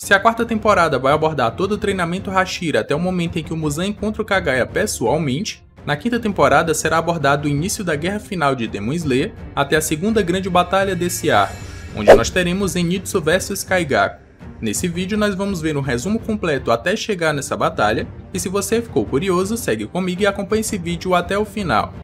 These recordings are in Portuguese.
Se a quarta temporada vai abordar todo o treinamento Hashira até o momento em que o Muzan encontra o Kagaya pessoalmente, na quinta temporada será abordado o início da guerra final de Demon Slayer até a segunda grande batalha desse arco, onde nós teremos Zenitsu vs Kaigaku. Nesse vídeo nós vamos ver um resumo completo até chegar nessa batalha, e se você ficou curioso, segue comigo e acompanhe esse vídeo até o final.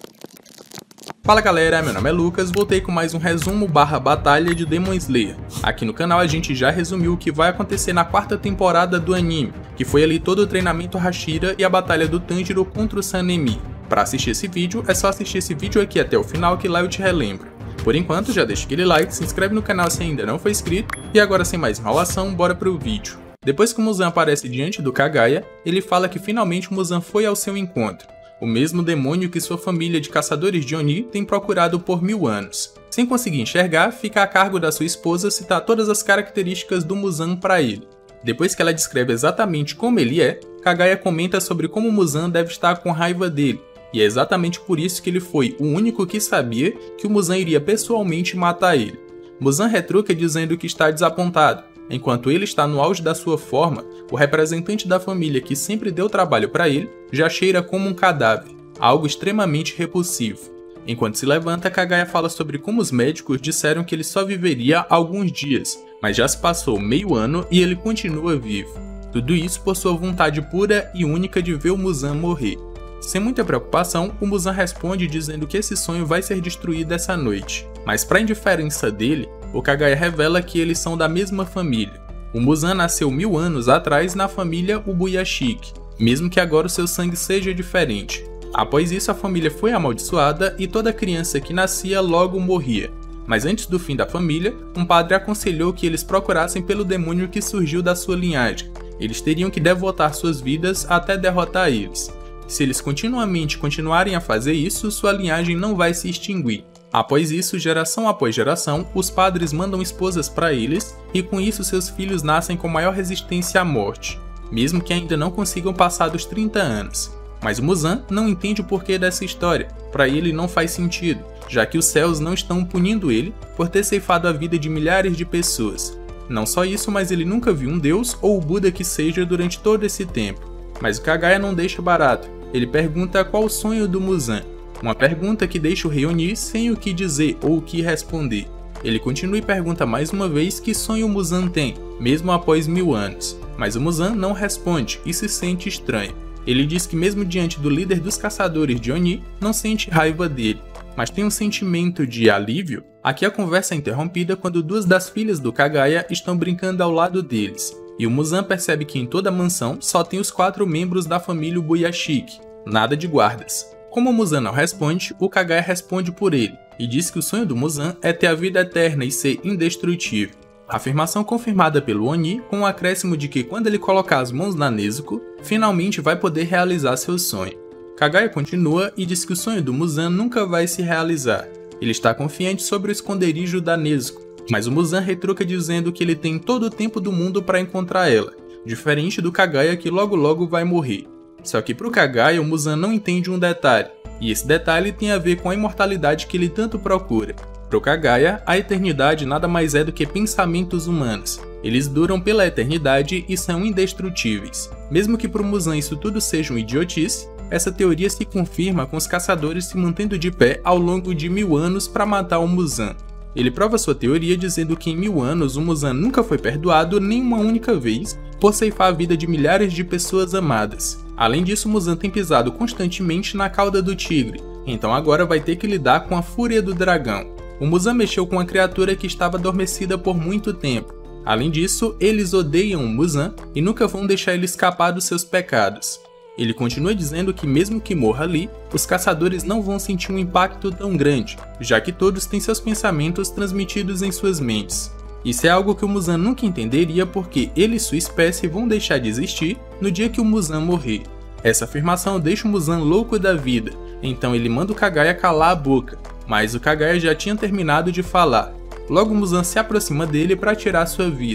Fala galera, meu nome é Lucas, voltei com mais um resumo / batalha de Demon Slayer. Aqui no canal a gente já resumiu o que vai acontecer na quarta temporada do anime, que foi ali todo o treinamento Hashira e a batalha do Tanjiro contra o Sanemi. Para assistir esse vídeo, é só assistir esse vídeo aqui até o final que lá eu te relembro. Por enquanto, já deixa aquele like, se inscreve no canal se ainda não for inscrito, e agora sem mais enrolação, bora pro vídeo. Depois que o Muzan aparece diante do Kagaya, ele fala que finalmente o Muzan foi ao seu encontro. O mesmo demônio que sua família de caçadores de Oni tem procurado por 1000 anos. Sem conseguir enxergar, fica a cargo da sua esposa citar todas as características do Muzan para ele. Depois que ela descreve exatamente como ele é, Kagaya comenta sobre como o Muzan deve estar com raiva dele, e é exatamente por isso que ele foi o único que sabia que o Muzan iria pessoalmente matar ele. Muzan retruca dizendo que está desapontado. Enquanto ele está no auge da sua forma, o representante da família que sempre deu trabalho para ele já cheira como um cadáver, algo extremamente repulsivo. Enquanto se levanta, Kagaya fala sobre como os médicos disseram que ele só viveria alguns dias, mas já se passou meio ano e ele continua vivo. Tudo isso por sua vontade pura e única de ver o Muzan morrer. Sem muita preocupação, o Muzan responde dizendo que esse sonho vai ser destruído essa noite. Mas para indiferença dele, o Kagaya revela que eles são da mesma família. O Muzan nasceu 1000 anos atrás na família Ubuyashiki, mesmo que agora o seu sangue seja diferente. Após isso, a família foi amaldiçoada e toda criança que nascia logo morria. Mas antes do fim da família, um padre aconselhou que eles procurassem pelo demônio que surgiu da sua linhagem. Eles teriam que devotar suas vidas até derrotar eles. Se eles continuarem a fazer isso, sua linhagem não vai se extinguir. Após isso, geração após geração, os padres mandam esposas para eles, e com isso seus filhos nascem com maior resistência à morte, mesmo que ainda não consigam passar dos 30 anos. Mas o Muzan não entende o porquê dessa história, para ele não faz sentido, já que os céus não estão punindo ele por ter ceifado a vida de milhares de pessoas. Não só isso, mas ele nunca viu um deus ou o Buda que seja durante todo esse tempo. Mas o Kagaya não deixa barato, ele pergunta qual o sonho do Muzan. Uma pergunta que deixa o rei Oni sem o que dizer ou o que responder. Ele continua e pergunta mais uma vez que sonho o Muzan tem, mesmo após 1000 anos. Mas o Muzan não responde e se sente estranho. Ele diz que mesmo diante do líder dos caçadores de Oni, não sente raiva dele, mas tem um sentimento de alívio. Aqui a conversa é interrompida quando duas das filhas do Kagaya estão brincando ao lado deles. E o Muzan percebe que em toda a mansão só tem os 4 membros da família Ubuyashiki, nada de guardas. Como o Muzan não responde, o Kagaya responde por ele, e diz que o sonho do Muzan é ter a vida eterna e ser indestrutível. Afirmação confirmada pelo Oni, com o acréscimo de que quando ele colocar as mãos na Nezuko, finalmente vai poder realizar seu sonho. Kagaya continua e diz que o sonho do Muzan nunca vai se realizar. Ele está confiante sobre o esconderijo da Nezuko, mas o Muzan retruca dizendo que ele tem todo o tempo do mundo para encontrar ela, diferente do Kagaya que logo vai morrer. Só que pro Kagaya o Muzan não entende um detalhe, e esse detalhe tem a ver com a imortalidade que ele tanto procura. Pro Kagaya, a eternidade nada mais é do que pensamentos humanos. Eles duram pela eternidade e são indestrutíveis. Mesmo que pro Muzan isso tudo seja uma idiotice, essa teoria se confirma com os caçadores se mantendo de pé ao longo de 1000 anos para matar o Muzan. Ele prova sua teoria dizendo que em 1000 anos o Muzan nunca foi perdoado nem uma única vez por ceifar a vida de milhares de pessoas amadas. Além disso, o Muzan tem pisado constantemente na cauda do tigre, então agora vai ter que lidar com a fúria do dragão. O Muzan mexeu com uma criatura que estava adormecida por muito tempo. Além disso, eles odeiam o Muzan e nunca vão deixar ele escapar dos seus pecados. Ele continua dizendo que mesmo que morra ali, os caçadores não vão sentir um impacto tão grande, já que todos têm seus pensamentos transmitidos em suas mentes. Isso é algo que o Muzan nunca entenderia porque ele e sua espécie vão deixar de existir no dia que o Muzan morrer. Essa afirmação deixa o Muzan louco da vida, então ele manda o Kagaya calar a boca, mas o Kagaya já tinha terminado de falar. Logo o Muzan se aproxima dele para tirar sua vida.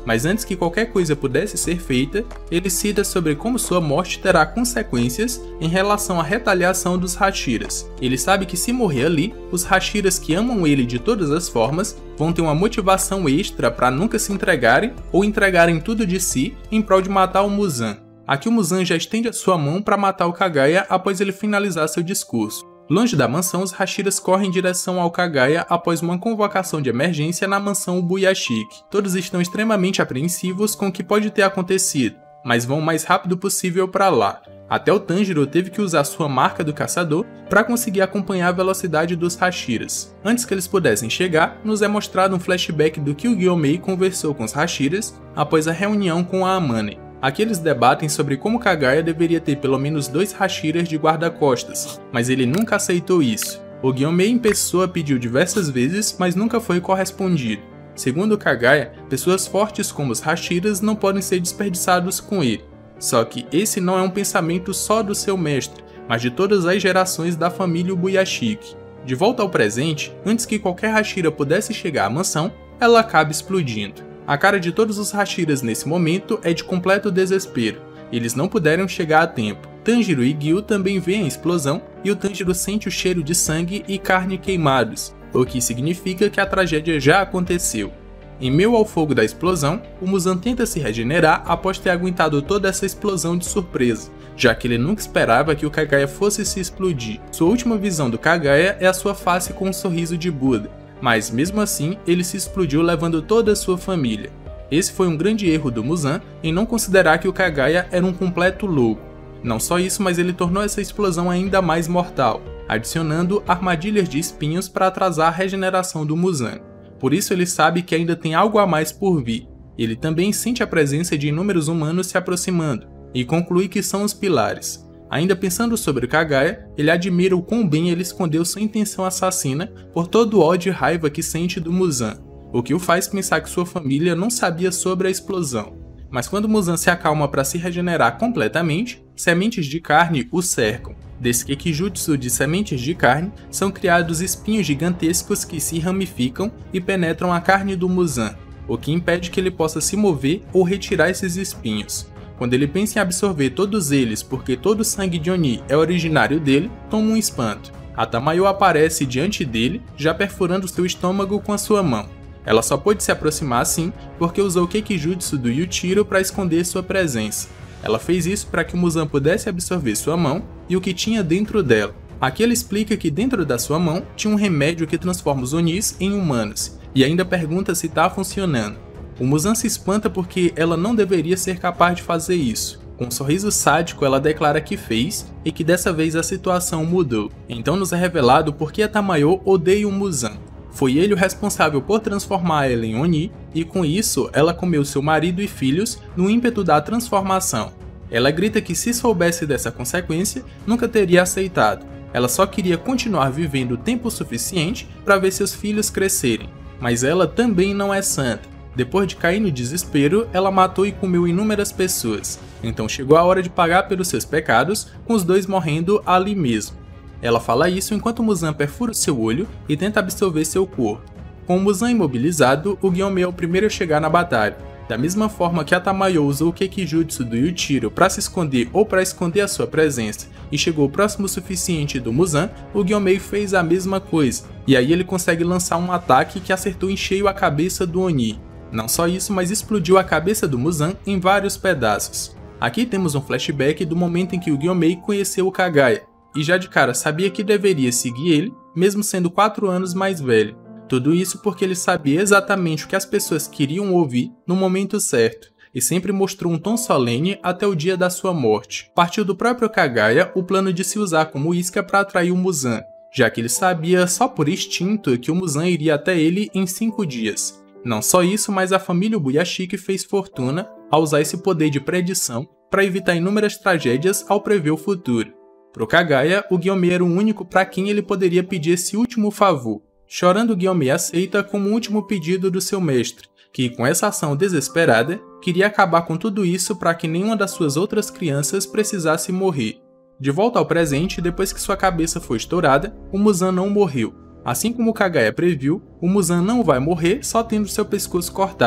Mas antes que qualquer coisa pudesse ser feita, ele cita sobre como sua morte terá consequências em relação à retaliação dos Hashiras. Ele sabe que se morrer ali, os Hashiras que amam ele de todas as formas vão ter uma motivação extra para nunca se entregarem ou entregarem tudo de si em prol de matar o Muzan. Aqui o Muzan já estende a sua mão para matar o Kaguya após ele finalizar seu discurso. Longe da mansão, os Hashiras correm em direção ao Kaguya após uma convocação de emergência na mansão Ubuyashiki. Todos estão extremamente apreensivos com o que pode ter acontecido, mas vão o mais rápido possível para lá. Até o Tanjiro teve que usar sua marca do caçador para conseguir acompanhar a velocidade dos Hashiras. Antes que eles pudessem chegar, nos é mostrado um flashback do que o Gyomei conversou com os Hashiras após a reunião com a Amane. Aqui eles debatem sobre como Kaguya deveria ter pelo menos 2 Hashiras de guarda-costas, mas ele nunca aceitou isso. O Gyomei em pessoa pediu diversas vezes, mas nunca foi correspondido. Segundo Kaguya, pessoas fortes como os Hashiras não podem ser desperdiçados com ele. Só que esse não é um pensamento só do seu mestre, mas de todas as gerações da família Ubuyashiki. De volta ao presente, antes que qualquer Hashira pudesse chegar à mansão, ela acaba explodindo. A cara de todos os Hashiras nesse momento é de completo desespero. Eles não puderam chegar a tempo. Tanjiro e Gyu também veem a explosão e o Tanjiro sente o cheiro de sangue e carne queimados, o que significa que a tragédia já aconteceu. Em meio ao fogo da explosão, o Muzan tenta se regenerar após ter aguentado toda essa explosão de surpresa, já que ele nunca esperava que o Kaguya fosse se explodir. Sua última visão do Kaguya é a sua face com um sorriso de Buda. Mas mesmo assim, ele se explodiu levando toda a sua família. Esse foi um grande erro do Muzan em não considerar que o Kaguya era um completo louco. Não só isso, mas ele tornou essa explosão ainda mais mortal, adicionando armadilhas de espinhos para atrasar a regeneração do Muzan. Por isso ele sabe que ainda tem algo a mais por vir. Ele também sente a presença de inúmeros humanos se aproximando, e conclui que são os pilares. Ainda pensando sobre o Kaguya, ele admira o quão bem ele escondeu sua intenção assassina por todo o ódio e raiva que sente do Muzan, o que o faz pensar que sua família não sabia sobre a explosão. Mas quando Muzan se acalma para se regenerar completamente, sementes de carne o cercam. Desse Kekijutsu de sementes de carne, são criados espinhos gigantescos que se ramificam e penetram a carne do Muzan, o que impede que ele possa se mover ou retirar esses espinhos. Quando ele pensa em absorver todos eles porque todo o sangue de Oni é originário dele, toma um espanto. A Tamayo aparece diante dele, já perfurando seu estômago com a sua mão. Ela só pôde se aproximar assim porque usou o Kekijutsu do Yuichiro para esconder sua presença. Ela fez isso para que o Muzan pudesse absorver sua mão e o que tinha dentro dela. Aqui ela explica que dentro da sua mão tinha um remédio que transforma os Onis em humanos, e ainda pergunta se está funcionando. O Muzan se espanta porque ela não deveria ser capaz de fazer isso. Com um sorriso sádico, ela declara que fez e que dessa vez a situação mudou. Então nos é revelado por que a Tamayo odeia o Muzan. Foi ele o responsável por transformar ela em Oni, e com isso ela comeu seu marido e filhos no ímpeto da transformação. Ela grita que se soubesse dessa consequência, nunca teria aceitado. Ela só queria continuar vivendo tempo suficiente para ver seus filhos crescerem. Mas ela também não é santa. Depois de cair no desespero, ela matou e comeu inúmeras pessoas. Então chegou a hora de pagar pelos seus pecados, com os dois morrendo ali mesmo. Ela fala isso enquanto Muzan perfura seu olho e tenta absorver seu corpo. Com o Muzan imobilizado, o Gyomei é o primeiro a chegar na batalha. Da mesma forma que a Tamayo usou o Kekijutsu do Yuichiro para se esconder ou para esconder a sua presença e chegou próximo o suficiente do Muzan, o Gyomei fez a mesma coisa. E aí ele consegue lançar um ataque que acertou em cheio a cabeça do Oni. Não só isso, mas explodiu a cabeça do Muzan em vários pedaços. Aqui temos um flashback do momento em que o Gyomei conheceu o Kaguya, e já de cara sabia que deveria seguir ele, mesmo sendo 4 anos mais velho. Tudo isso porque ele sabia exatamente o que as pessoas queriam ouvir no momento certo, e sempre mostrou um tom solene até o dia da sua morte. Partiu do próprio Kaguya o plano de se usar como isca para atrair o Muzan, já que ele sabia só por instinto que o Muzan iria até ele em 5 dias. Não só isso, mas a família Ubuyashiki fez fortuna ao usar esse poder de predição para evitar inúmeras tragédias ao prever o futuro. Pro Kaguya, o Gyomei era o único para quem ele poderia pedir esse último favor. Chorando, o Gyomei aceita como último pedido do seu mestre, que com essa ação desesperada, queria acabar com tudo isso para que nenhuma das suas outras crianças precisasse morrer. De volta ao presente, depois que sua cabeça foi estourada, o Muzan não morreu. Assim como o Kaguya previu, o Muzan não vai morrer só tendo seu pescoço cortado.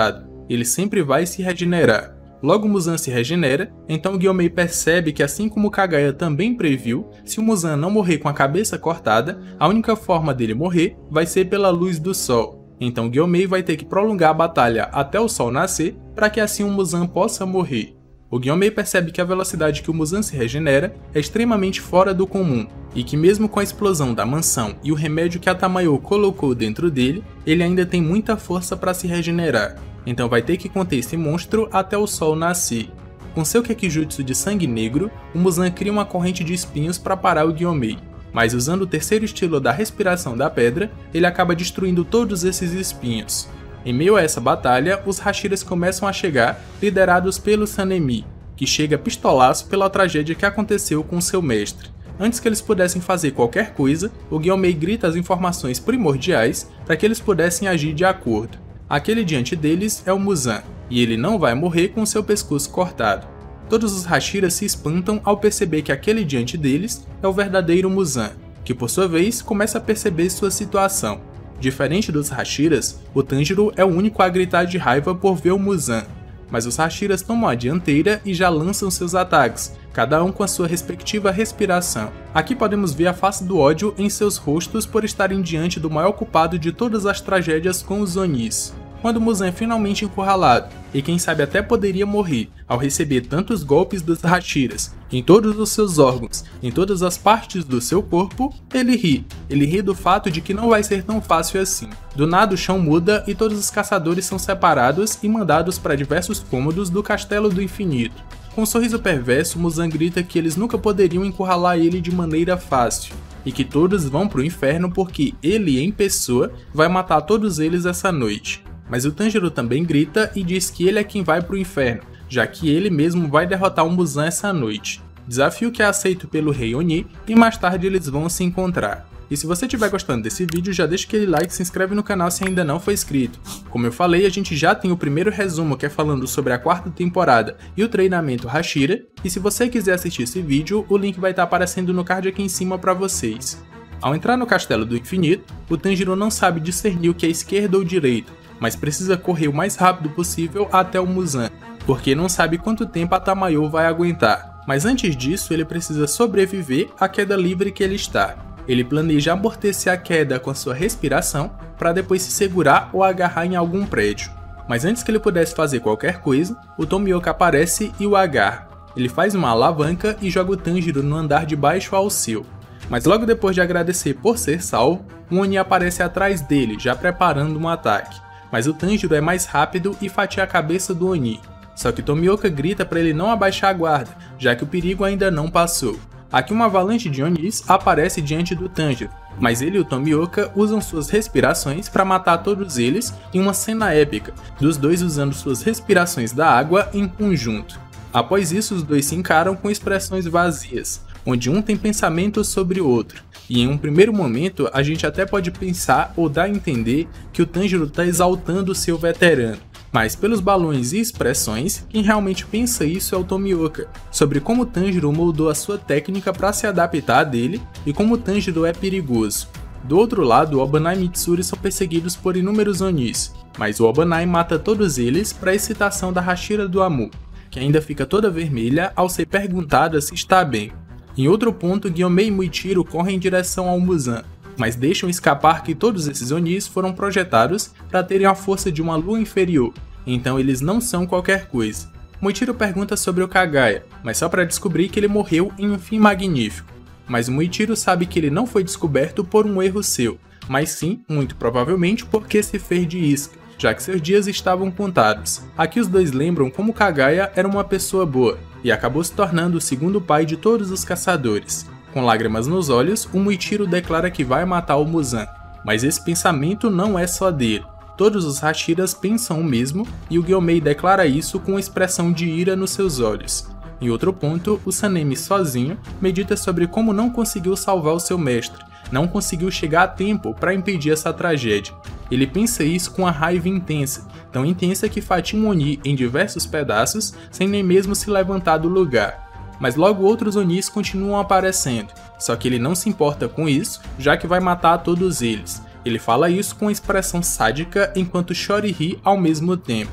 ele sempre vai se regenerar. Logo o Muzan se regenera, então Gyomei percebe que assim como Kaguya também previu, se o Muzan não morrer com a cabeça cortada, a única forma dele morrer vai ser pela luz do sol. Então Gyomei vai ter que prolongar a batalha até o sol nascer, para que assim o Muzan possa morrer. O Gyomei percebe que a velocidade que o Muzan se regenera é extremamente fora do comum, e que mesmo com a explosão da mansão e o remédio que a Tamayo colocou dentro dele, ele ainda tem muita força para se regenerar. Então vai ter que conter esse monstro até o sol nascer. Com seu Kekijutsu de sangue negro, o Muzan cria uma corrente de espinhos para parar o Gyomei. Mas usando o terceiro estilo da respiração da pedra, ele acaba destruindo todos esses espinhos. Em meio a essa batalha, os Hashiras começam a chegar, liderados pelo Sanemi, que chega pistolaço pela tragédia que aconteceu com seu mestre. Antes que eles pudessem fazer qualquer coisa, o Gyomei grita as informações primordiais para que eles pudessem agir de acordo. Aquele diante deles é o Muzan, e ele não vai morrer com seu pescoço cortado. Todos os Hashiras se espantam ao perceber que aquele diante deles é o verdadeiro Muzan, que por sua vez começa a perceber sua situação. Diferente dos Hashiras, o Tanjiro é o único a gritar de raiva por ver o Muzan, mas os Hashiras tomam a dianteira e já lançam seus ataques, cada um com a sua respectiva respiração. Aqui podemos ver a face do ódio em seus rostos por estarem diante do maior culpado de todas as tragédias com os Onis. Quando o Muzan é finalmente encurralado, e quem sabe até poderia morrer ao receber tantos golpes dos Hashiras, em todos os seus órgãos, em todas as partes do seu corpo, ele ri. Ele ri do fato de que não vai ser tão fácil assim. Do nada o chão muda e todos os caçadores são separados e mandados para diversos cômodos do Castelo do Infinito. Com um sorriso perverso, Muzan grita que eles nunca poderiam encurralar ele de maneira fácil, e que todos vão pro inferno porque ele, em pessoa, vai matar todos eles essa noite. Mas o Tanjiro também grita e diz que ele é quem vai pro inferno, já que ele mesmo vai derrotar o Muzan essa noite. Desafio que é aceito pelo Rei Oni e mais tarde eles vão se encontrar. E se você estiver gostando desse vídeo, já deixa aquele like e se inscreve no canal se ainda não for inscrito. Como eu falei, a gente já tem o primeiro resumo que é falando sobre a quarta temporada e o treinamento Hashira, e se você quiser assistir esse vídeo, o link vai estar aparecendo no card aqui em cima para vocês. Ao entrar no Castelo do Infinito, o Tanjiro não sabe discernir o que é esquerda ou direita, mas precisa correr o mais rápido possível até o Muzan, porque não sabe quanto tempo a Tamayo vai aguentar. Mas antes disso, ele precisa sobreviver à queda livre que ele está. Ele planeja amortecer a queda com sua respiração, para depois se segurar ou agarrar em algum prédio. Mas antes que ele pudesse fazer qualquer coisa, o Tomioka aparece e o agarra. Ele faz uma alavanca e joga o Tanjiro no andar de baixo ao seu. Mas logo depois de agradecer por ser salvo, um Oni aparece atrás dele, já preparando um ataque. Mas o Tanjiro é mais rápido e fatia a cabeça do Oni. Só que Tomioka grita para ele não abaixar a guarda, já que o perigo ainda não passou. Aqui uma avalanche de Onis aparece diante do Tanjiro, mas ele e o Tomioka usam suas respirações para matar todos eles em uma cena épica, dos dois usando suas respirações da água em conjunto. Após isso, os dois se encaram com expressões vazias, onde um tem pensamentos sobre o outro. E em um primeiro momento, a gente até pode pensar ou dar a entender que o Tanjiro está exaltando o seu veterano. Mas pelos balões e expressões, quem realmente pensa isso é o Tomioka, sobre como o Tanjiro moldou a sua técnica para se adaptar a dele e como o Tanjiro é perigoso. Do outro lado, o Obanai e Mitsuri são perseguidos por inúmeros Onis, mas o Obanai mata todos eles para excitação da Hashira do Amu, que ainda fica toda vermelha ao ser perguntada se está bem. Em outro ponto, Gyomei e Muichiro correm em direção ao Muzan, mas deixam escapar que todos esses Onis foram projetados para terem a força de uma lua inferior, então eles não são qualquer coisa. Muichiro pergunta sobre o Kaguya, mas só para descobrir que ele morreu em um fim magnífico. Mas o Muichiro sabe que ele não foi descoberto por um erro seu, mas sim, muito provavelmente, porque se fez de isca, já que seus dias estavam contados. Aqui os dois lembram como Kaguya era uma pessoa boa, e acabou se tornando o segundo pai de todos os caçadores. Com lágrimas nos olhos, o Muichiro declara que vai matar o Muzan, mas esse pensamento não é só dele. Todos os Hashiras pensam o mesmo, e o Gyomei declara isso com uma expressão de ira nos seus olhos. Em outro ponto, o Sanemi sozinho medita sobre como não conseguiu salvar o seu mestre, não conseguiu chegar a tempo para impedir essa tragédia. Ele pensa isso com uma raiva intensa, tão intensa que fatia um Oni em diversos pedaços sem nem mesmo se levantar do lugar. Mas logo outros Onis continuam aparecendo, só que ele não se importa com isso, já que vai matar todos eles. Ele fala isso com uma expressão sádica enquanto chora e ri ao mesmo tempo.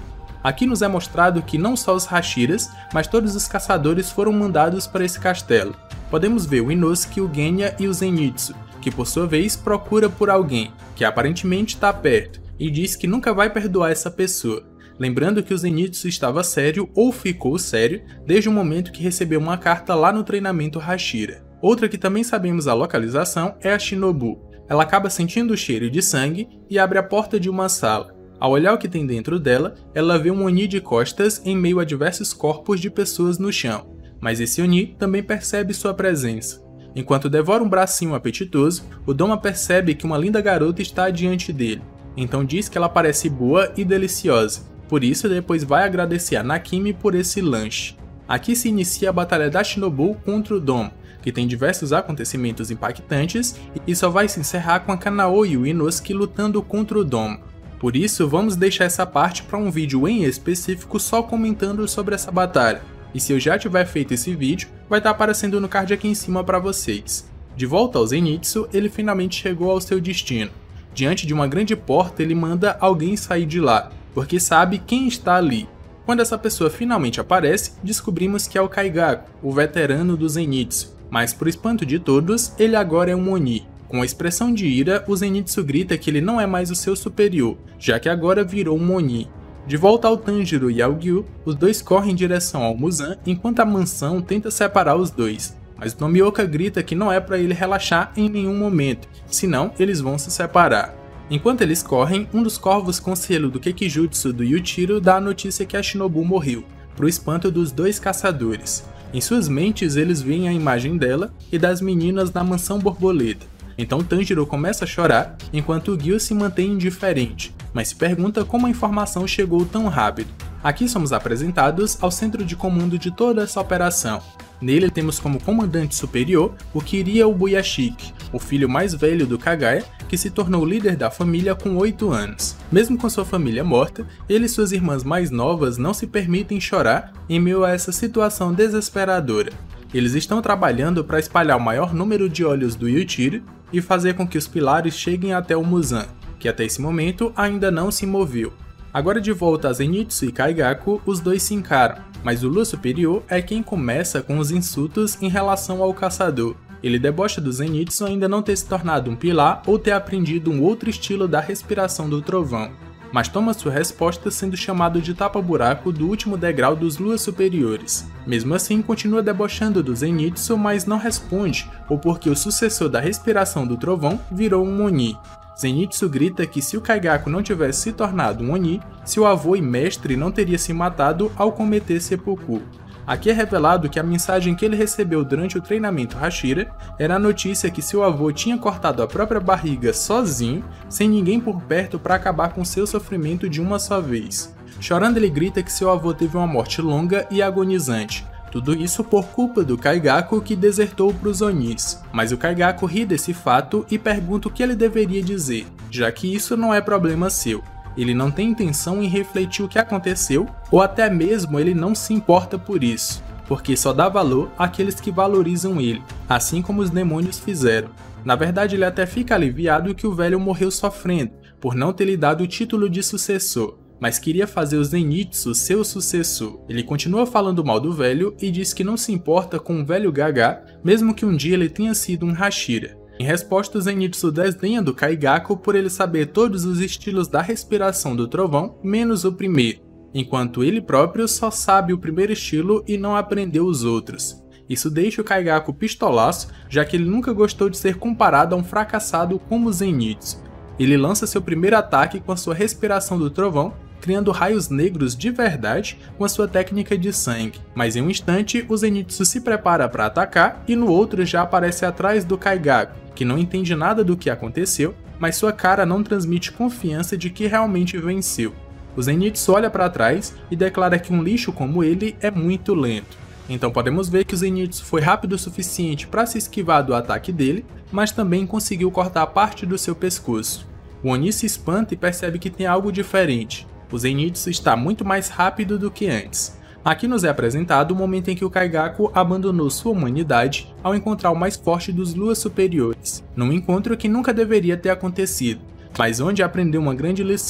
Aqui nos é mostrado que não só os Hashiras, mas todos os caçadores foram mandados para esse castelo. Podemos ver o Inosuke, o Genya e o Zenitsu, que por sua vez procura por alguém, que aparentemente está perto, e diz que nunca vai perdoar essa pessoa. Lembrando que o Zenitsu estava sério ou ficou sério desde o momento que recebeu uma carta lá no treinamento Hashira. Outra que também sabemos a localização é a Shinobu. Ela acaba sentindo o cheiro de sangue e abre a porta de uma sala. Ao olhar o que tem dentro dela, ela vê um Oni de costas em meio a diversos corpos de pessoas no chão, mas esse Oni também percebe sua presença. Enquanto devora um bracinho apetitoso, o Doma percebe que uma linda garota está diante dele, então diz que ela parece boa e deliciosa, por isso depois vai agradecer a Nakimi por esse lanche. Aqui se inicia a batalha da Shinobu contra o Doma, que tem diversos acontecimentos impactantes e só vai se encerrar com a Kanao e o Inosuke lutando contra o Doma. Por isso, vamos deixar essa parte para um vídeo em específico só comentando sobre essa batalha. E se eu já tiver feito esse vídeo, vai estar aparecendo no card aqui em cima para vocês. De volta ao Zenitsu, ele finalmente chegou ao seu destino. Diante de uma grande porta, ele manda alguém sair de lá, porque sabe quem está ali. Quando essa pessoa finalmente aparece, descobrimos que é o Kaigaku, o veterano do Zenitsu. Mas por espanto de todos, ele agora é um Oni. Com a expressão de ira, o Zenitsu grita que ele não é mais o seu superior, já que agora virou um Oni. De volta ao Tanjiro e ao Gyu, os dois correm em direção ao Muzan, enquanto a mansão tenta separar os dois. Mas Tomioka grita que não é para ele relaxar em nenhum momento, senão eles vão se separar. Enquanto eles correm, um dos corvos com selo do Kekijutsu do Yuichiro dá a notícia que a Shinobu morreu, pro espanto dos dois caçadores. Em suas mentes eles veem a imagem dela e das meninas na mansão borboleta. Então Tanjiro começa a chorar, enquanto o Gyu se mantém indiferente, mas se pergunta como a informação chegou tão rápido. Aqui somos apresentados ao centro de comando de toda essa operação. Nele temos como comandante superior o Kiria Ubuyashiki, o filho mais velho do Kagaya, que se tornou líder da família com 8 anos. Mesmo com sua família morta, ele e suas irmãs mais novas não se permitem chorar em meio a essa situação desesperadora. Eles estão trabalhando para espalhar o maior número de olhos do Yuichiro e fazer com que os pilares cheguem até o Muzan, que até esse momento ainda não se moveu. Agora de volta a Zenitsu e Kaigaku, os dois se encaram, mas o Lua Superior é quem começa com os insultos em relação ao caçador. Ele debocha do Zenitsu ainda não ter se tornado um pilar ou ter aprendido um outro estilo da respiração do trovão, mas toma sua resposta sendo chamado de tapa-buraco do último degrau dos Luas Superiores. Mesmo assim, continua debochando do Zenitsu, mas não responde, ou porque o sucessor da respiração do trovão virou um Oni. Zenitsu grita que se o Kaigaku não tivesse se tornado um Oni, seu avô e mestre não teria se matado ao cometer seppuku. Aqui é revelado que a mensagem que ele recebeu durante o treinamento Hashira era a notícia que seu avô tinha cortado a própria barriga sozinho, sem ninguém por perto para acabar com seu sofrimento de uma só vez. Chorando, ele grita que seu avô teve uma morte longa e agonizante. Tudo isso por culpa do Kaigaku, que desertou para os Onis. Mas o Kaigaku ri desse fato e pergunta o que ele deveria dizer, já que isso não é problema seu. Ele não tem intenção em refletir o que aconteceu, ou até mesmo ele não se importa por isso, porque só dá valor àqueles que valorizam ele, assim como os demônios fizeram. Na verdade, ele até fica aliviado que o velho morreu sofrendo, por não ter lhe dado o título de sucessor, mas queria fazer o Zenitsu seu sucessor. Ele continua falando mal do velho e diz que não se importa com o velho Gaga, mesmo que um dia ele tenha sido um Hashira. Em resposta, o Zenitsu desdenha do Kaigaku por ele saber todos os estilos da respiração do trovão, menos o primeiro, enquanto ele próprio só sabe o primeiro estilo e não aprendeu os outros. Isso deixa o Kaigaku pistolaço, já que ele nunca gostou de ser comparado a um fracassado como o Zenitsu. Ele lança seu primeiro ataque com a sua respiração do trovão, criando raios negros de verdade com a sua técnica de sangue. Mas em um instante, o Zenitsu se prepara para atacar e no outro já aparece atrás do Kaigaku, que não entende nada do que aconteceu, mas sua cara não transmite confiança de que realmente venceu. O Zenitsu olha para trás e declara que um lixo como ele é muito lento. Então podemos ver que o Zenitsu foi rápido o suficiente para se esquivar do ataque dele, mas também conseguiu cortar parte do seu pescoço. O Oni se espanta e percebe que tem algo diferente. O Zenitsu está muito mais rápido do que antes. Aqui nos é apresentado o momento em que o Kaigaku abandonou sua humanidade ao encontrar o mais forte dos Luas Superiores, num encontro que nunca deveria ter acontecido, mas onde aprendeu uma grande lição.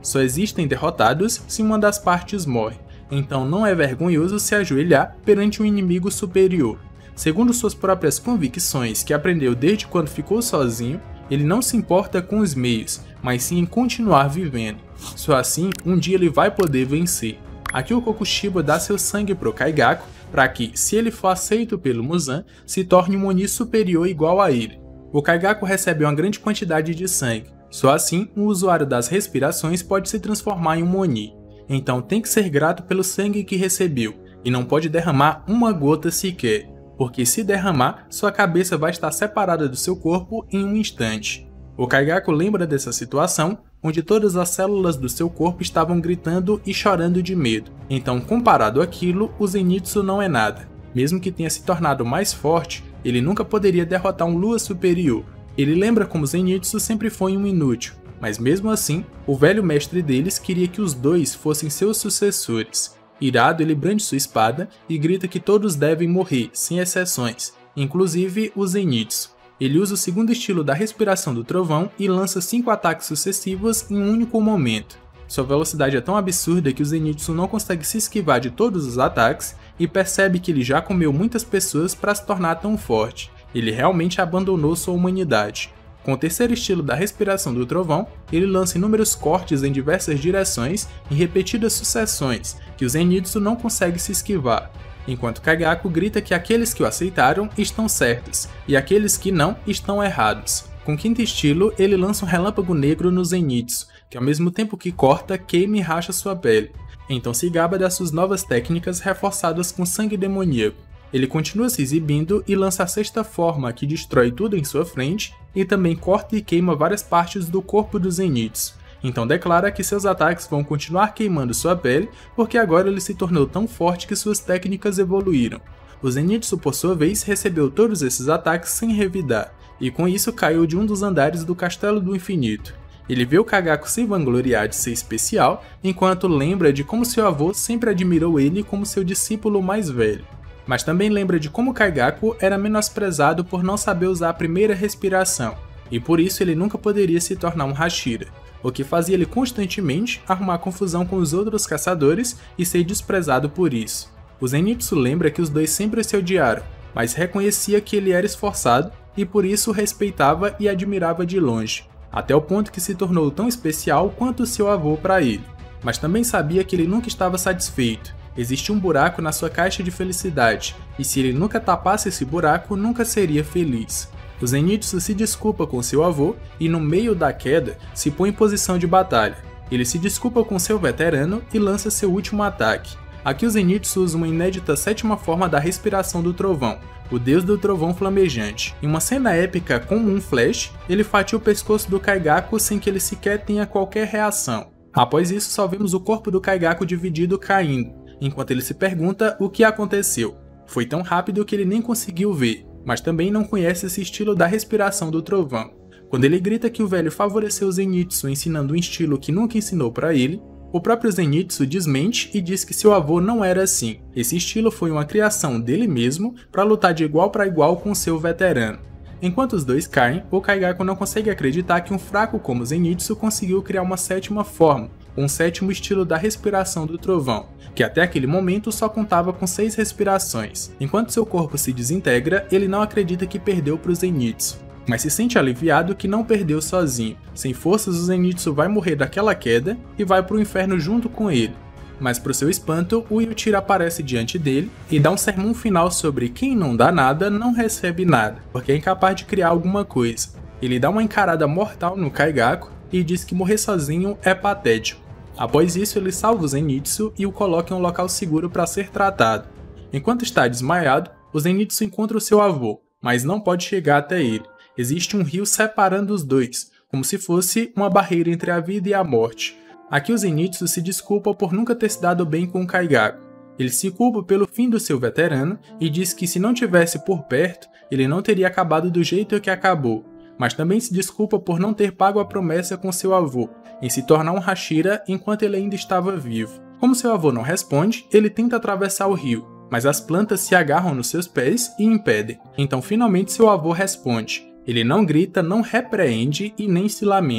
Só existem derrotados se uma das partes morre, então não é vergonhoso se ajoelhar perante um inimigo superior. Segundo suas próprias convicções que aprendeu desde quando ficou sozinho, ele não se importa com os meios, mas sim em continuar vivendo. Só assim, um dia ele vai poder vencer. Aqui o Kokushiba dá seu sangue pro Kaigaku, para que, se ele for aceito pelo Muzan, se torne um Oni superior igual a ele. O Kaigaku recebe uma grande quantidade de sangue, só assim um usuário das respirações pode se transformar em um Oni. Então tem que ser grato pelo sangue que recebeu, e não pode derramar uma gota sequer, porque se derramar, sua cabeça vai estar separada do seu corpo em um instante. O Kaigaku lembra dessa situação, onde todas as células do seu corpo estavam gritando e chorando de medo. Então, comparado àquilo, o Zenitsu não é nada. Mesmo que tenha se tornado mais forte, ele nunca poderia derrotar um Lua superior. Ele lembra como Zenitsu sempre foi um inútil, mas mesmo assim, o velho mestre deles queria que os dois fossem seus sucessores. Irado, ele brande sua espada e grita que todos devem morrer, sem exceções, inclusive o Zenitsu. Ele usa o segundo estilo da respiração do trovão e lança 5 ataques sucessivos em um único momento. Sua velocidade é tão absurda que o Zenitsu não consegue se esquivar de todos os ataques e percebe que ele já comeu muitas pessoas para se tornar tão forte. Ele realmente abandonou sua humanidade. Com o terceiro estilo da respiração do trovão, ele lança inúmeros cortes em diversas direções em repetidas sucessões, que o Zenitsu não consegue se esquivar, enquanto Kaigaku grita que aqueles que o aceitaram estão certos, e aqueles que não estão errados. Com o quinto estilo, ele lança um relâmpago negro no Zenitsu, que ao mesmo tempo que corta, queima e racha sua pele. Então se gaba das suas novas técnicas reforçadas com sangue demoníaco. Ele continua se exibindo e lança a sexta forma, que destrói tudo em sua frente, e também corta e queima várias partes do corpo do Zenitsu. Então declara que seus ataques vão continuar queimando sua pele, porque agora ele se tornou tão forte que suas técnicas evoluíram. O Zenitsu, por sua vez, recebeu todos esses ataques sem revidar, e com isso caiu de um dos andares do Castelo do Infinito. Ele vê o Kaigaku se vangloriar de ser especial, enquanto lembra de como seu avô sempre admirou ele como seu discípulo mais velho. Mas também lembra de como Kaigaku era menosprezado por não saber usar a primeira respiração, e por isso ele nunca poderia se tornar um Hashira, o que fazia ele constantemente arrumar confusão com os outros caçadores e ser desprezado por isso. O Zenitsu lembra que os dois sempre se odiaram, mas reconhecia que ele era esforçado e por isso o respeitava e admirava de longe, até o ponto que se tornou tão especial quanto seu avô para ele. Mas também sabia que ele nunca estava satisfeito. Existia um buraco na sua caixa de felicidade, e se ele nunca tapasse esse buraco, nunca seria feliz. O Zenitsu se desculpa com seu avô e, no meio da queda, se põe em posição de batalha. Ele se desculpa com seu veterano e lança seu último ataque. Aqui o Zenitsu usa uma inédita sétima forma da respiração do trovão, o deus do trovão flamejante. Em uma cena épica como um flash, ele fatia o pescoço do Kaigaku sem que ele sequer tenha qualquer reação. Após isso, só vemos o corpo do Kaigaku dividido caindo, enquanto ele se pergunta o que aconteceu. Foi tão rápido que ele nem conseguiu ver, mas também não conhece esse estilo da respiração do trovão. Quando ele grita que o velho favoreceu o Zenitsu ensinando um estilo que nunca ensinou para ele, o próprio Zenitsu desmente e diz que seu avô não era assim. Esse estilo foi uma criação dele mesmo para lutar de igual para igual com seu veterano. Enquanto os dois caem, o Kaigaku não consegue acreditar que um fraco como Zenitsu conseguiu criar uma sétima forma, um sétimo estilo da respiração do trovão, que até aquele momento só contava com 6 respirações. Enquanto seu corpo se desintegra, ele não acredita que perdeu para o Zenitsu, mas se sente aliviado que não perdeu sozinho. Sem forças, o Zenitsu vai morrer daquela queda e vai para o inferno junto com ele. Mas para o seu espanto, o Yutira aparece diante dele e dá um sermão final sobre quem não dá nada não recebe nada, porque é incapaz de criar alguma coisa. Ele dá uma encarada mortal no Kaigaku e diz que morrer sozinho é patético. Após isso, ele salva o Zenitsu e o coloca em um local seguro para ser tratado. Enquanto está desmaiado, o Zenitsu encontra o seu avô, mas não pode chegar até ele. Existe um rio separando os dois, como se fosse uma barreira entre a vida e a morte. Aqui o Zenitsu se desculpa por nunca ter se dado bem com o Kaigaku. Ele se culpa pelo fim do seu veterano e diz que se não tivesse por perto, ele não teria acabado do jeito que acabou. Mas também se desculpa por não ter pago a promessa com seu avô, em se tornar um Hashira enquanto ele ainda estava vivo. Como seu avô não responde, ele tenta atravessar o rio, mas as plantas se agarram nos seus pés e impedem. Então finalmente seu avô responde. Ele não grita, não repreende e nem se lamenta.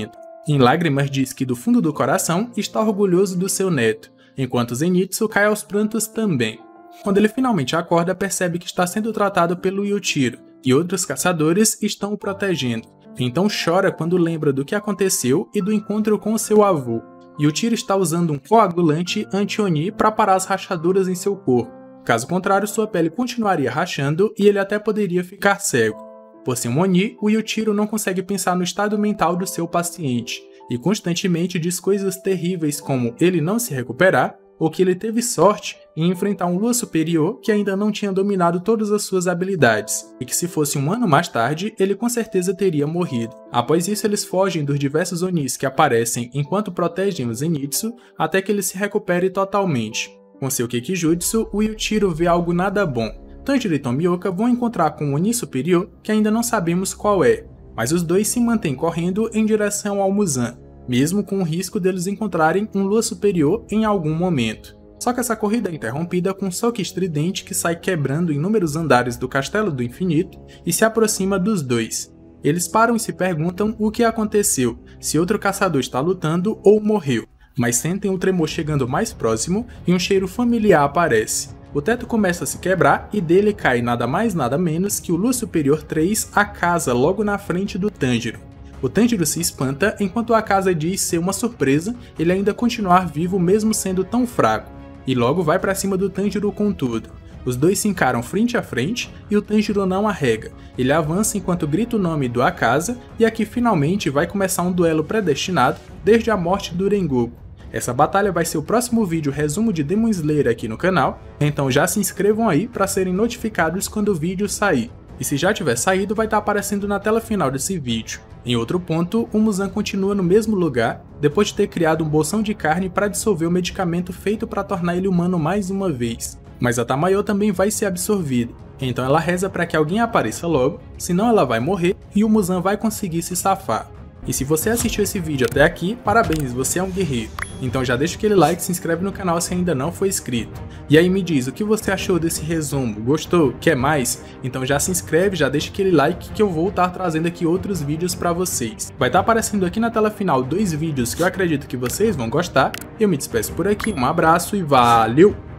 Em lágrimas diz que do fundo do coração está orgulhoso do seu neto, enquanto Zenitsu cai aos prantos também. Quando ele finalmente acorda, percebe que está sendo tratado pelo Yujiro, e outros caçadores estão o protegendo. Então chora quando lembra do que aconteceu e do encontro com seu avô. Yujiro está usando um coagulante anti-Oni para parar as rachaduras em seu corpo. Caso contrário, sua pele continuaria rachando e ele até poderia ficar cego. Por ser um Oni, o Yujiro não consegue pensar no estado mental do seu paciente, e constantemente diz coisas terríveis como ele não se recuperar, ou que ele teve sorte em enfrentar um Lua superior que ainda não tinha dominado todas as suas habilidades, e que se fosse um ano mais tarde, ele com certeza teria morrido. Após isso, eles fogem dos diversos Onis que aparecem enquanto protegem o Zenitsu, até que ele se recupere totalmente. Com seu Kikijutsu, o Yujiro vê algo nada bom. Tanjiro e Tomioka vão encontrar com um Oni superior que ainda não sabemos qual é, mas os dois se mantêm correndo em direção ao Muzan, mesmo com o risco deles encontrarem um Lua superior em algum momento. Só que essa corrida é interrompida com um soco estridente que sai quebrando inúmeros andares do Castelo do Infinito e se aproxima dos dois. Eles param e se perguntam o que aconteceu, se outro caçador está lutando ou morreu, mas sentem o tremor chegando mais próximo e um cheiro familiar aparece. O teto começa a se quebrar e dele cai nada mais nada menos que o Lua Superior 3 Akaza logo na frente do Tanjiro. O Tanjiro se espanta enquanto Akaza diz ser uma surpresa ele ainda continuar vivo mesmo sendo tão fraco, e logo vai para cima do Tanjiro com tudo. Os dois se encaram frente a frente e o Tanjiro não arrega, ele avança enquanto grita o nome do Akaza e aqui finalmente vai começar um duelo predestinado desde a morte do Rengoku. Essa batalha vai ser o próximo vídeo resumo de Demon Slayer aqui no canal, então já se inscrevam aí para serem notificados quando o vídeo sair. E se já tiver saído, vai estar aparecendo na tela final desse vídeo. Em outro ponto, o Muzan continua no mesmo lugar, depois de ter criado um bolsão de carne para dissolver o medicamento feito para tornar ele humano mais uma vez. Mas a Tamayo também vai ser absorvida, então ela reza para que alguém apareça logo, senão ela vai morrer e o Muzan vai conseguir se safar. E se você assistiu esse vídeo até aqui, parabéns, você é um guerreiro. Então já deixa aquele like e se inscreve no canal se ainda não for inscrito. E aí me diz o que você achou desse resumo, gostou, quer mais? Então já se inscreve, já deixa aquele like que eu vou estar trazendo aqui outros vídeos pra vocês. Vai estar aparecendo aqui na tela final 2 vídeos que eu acredito que vocês vão gostar. Eu me despeço por aqui, um abraço e valeu!